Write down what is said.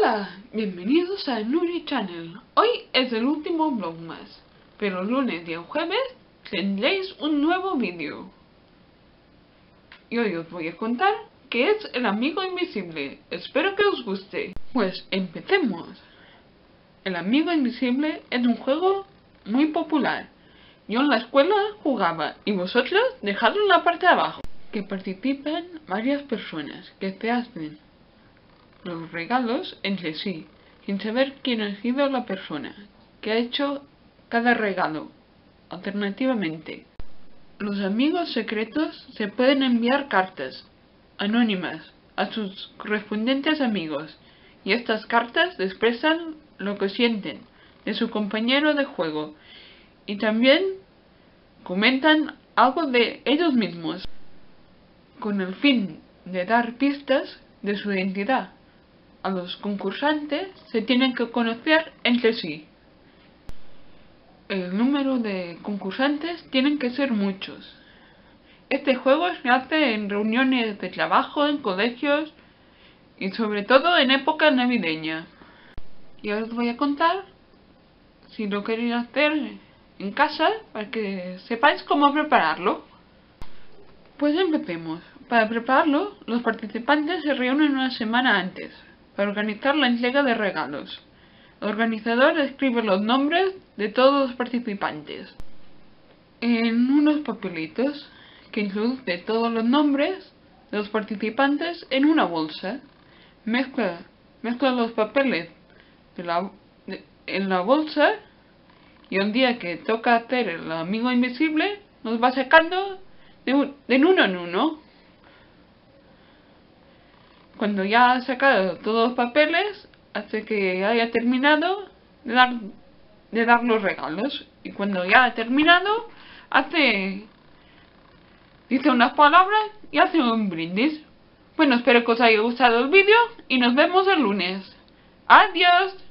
Hola, bienvenidos a Nuri Channel. Hoy es el último vlogmas, pero el lunes y el jueves tendréis un nuevo vídeo. Y hoy os voy a contar qué es el amigo invisible. Espero que os guste. Pues empecemos. El amigo invisible es un juego muy popular. Yo en la escuela jugaba y vosotros dejadlo en la parte de abajo. Que participan varias personas que te hacen los regalos entre sí, sin saber quién ha sido la persona que ha hecho cada regalo. Alternativamente, los amigos secretos se pueden enviar cartas anónimas a sus correspondientes amigos, y estas cartas expresan lo que sienten de su compañero de juego y también comentan algo de ellos mismos, con el fin de dar pistas de su identidad. A los concursantes se tienen que conocer entre sí. El número de concursantes tienen que ser muchos. Este juego se hace en reuniones de trabajo, en colegios y sobre todo en época navideña. Y ahora os voy a contar, si lo queréis hacer en casa, para que sepáis cómo prepararlo. Pues empecemos. Para prepararlo, los participantes se reúnen una semana antes para organizar la entrega de regalos. El organizador escribe los nombres de todos los participantes en unos papelitos que introduce todos los nombres de los participantes en una bolsa. Mezcla los papeles en la bolsa, y un día que toca hacer el amigo invisible, nos va sacando de uno en uno. Cuando ya ha sacado todos los papeles, hasta que haya terminado de dar los regalos. Y cuando ya ha terminado, dice unas palabras y hace un brindis. Bueno, espero que os haya gustado el vídeo y nos vemos el lunes. ¡Adiós!